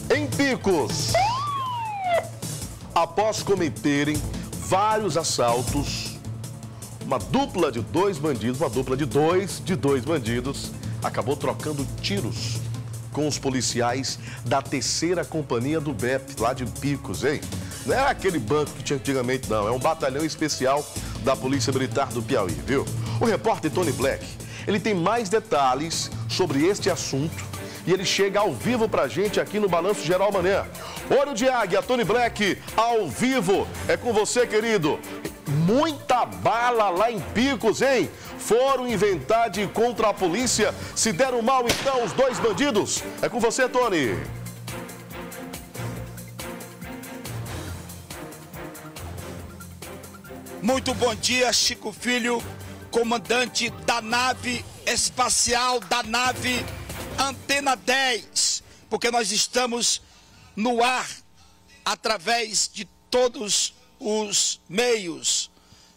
Em Picos, após cometerem vários assaltos, uma dupla de dois bandidos, acabou trocando tiros com os policiais da 3ª Companhia do BEP, lá de Picos, hein? Não é aquele banco que tinha antigamente, não. É um batalhão especial da Polícia Militar do Piauí, viu? O repórter Tony Black, ele tem mais detalhes sobre este assunto e ele chega ao vivo pra gente aqui no Balanço Geral Manhã. Olho de Águia, Tony Black, ao vivo. É com você, querido. Muita bala lá em Picos, hein? Foram inventar de ir contra a polícia. Se deram mal, então, os dois bandidos. É com você, Tony. Muito bom dia, Chico Filho, comandante da nave espacial, da nave Antena 10, porque nós estamos no ar através de todos os meios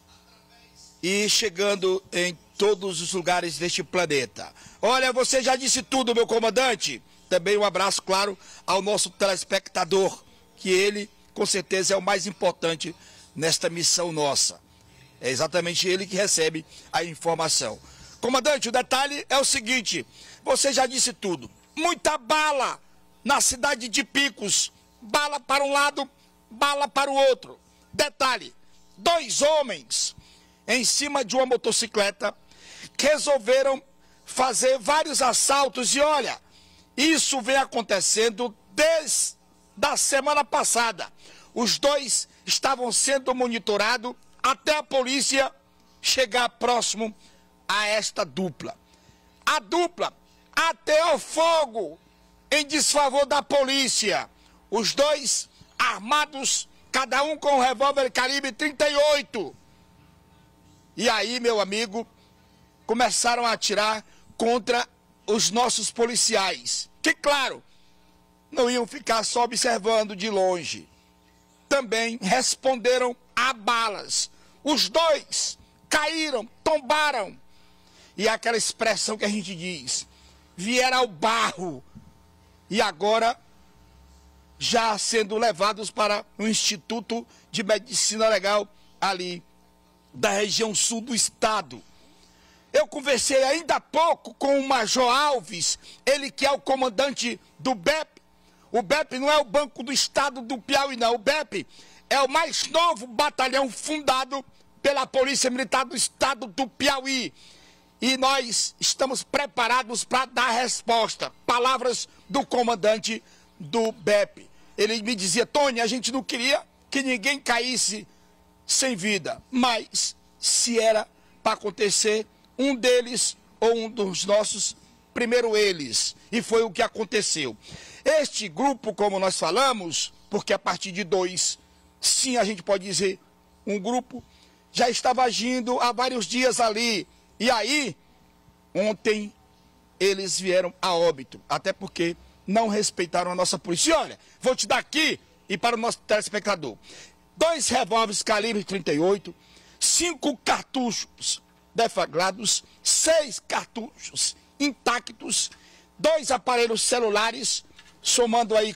e chegando em todos os lugares deste planeta. Olha, você já disse tudo, meu comandante. Também um abraço, claro, ao nosso telespectador, que ele, com certeza, é o mais importante nesta missão nossa. É exatamente ele que recebe a informação. Comandante, o detalhe é o seguinte, você já disse tudo. Muita bala na cidade de Picos. Bala para um lado, bala para o outro. Detalhe, 2 homens em cima de uma motocicleta resolveram fazer vários assaltos. E olha, isso vem acontecendo desde a semana passada. Os 2 estavam sendo monitorados até a polícia chegar próximo a esta dupla. A dupla ateou fogo em desfavor da polícia. Os 2 armados, cada um com um revólver calibre 38. E aí, meu amigo, começaram a atirar contra os nossos policiais, que, claro, não iam ficar só observando de longe. Também responderam a balas. Os 2 caíram, tombaram. E aquela expressão que a gente diz, vieram ao barro. E agora, já sendo levados para o Instituto de Medicina Legal ali da região sul do estado. Eu conversei ainda há pouco com o Major Alves, ele que é o comandante do BEP. O BEP não é o Banco do Estado do Piauí, não. O BEP é o mais novo batalhão fundado pela Polícia Militar do Estado do Piauí. E nós estamos preparados para dar resposta. Palavras do comandante do BEP. Ele me dizia, Tony, a gente não queria que ninguém caísse sem vida. Mas, se era para acontecer, um deles ou um dos nossos, primeiro eles. E foi o que aconteceu. Este grupo, como nós falamos, porque a partir de 2, sim, a gente pode dizer, um grupo já estava agindo há vários dias ali. E aí, ontem, eles vieram a óbito. Até porque não respeitaram a nossa polícia. E olha, vou te dar aqui, e para o nosso telespectador, 2 revólveres calibre 38, 5 cartuchos deflagrados, 6 cartuchos intactos, 2 aparelhos celulares, somando aí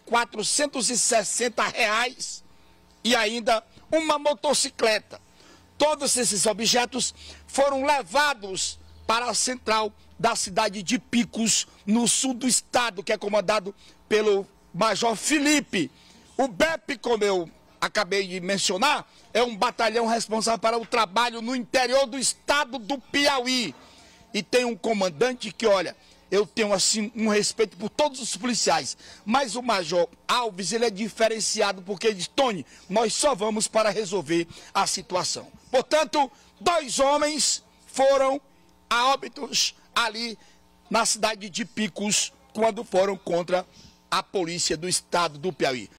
R$460, e ainda uma motocicleta. Todos esses objetos foram levados para a central da cidade de Picos, no sul do estado, que é comandado pelo Major Felipe. O BEP, como eu acabei de mencionar, é um batalhão responsável para o trabalho no interior do estado do Piauí. E tem um comandante que, olha, eu tenho assim um respeito por todos os policiais, mas o Major Alves, ele é diferenciado porque ele diz, Tony, nós só vamos para resolver a situação. Portanto, 2 homens foram a óbitos ali na cidade de Picos quando foram contra a polícia do estado do Piauí.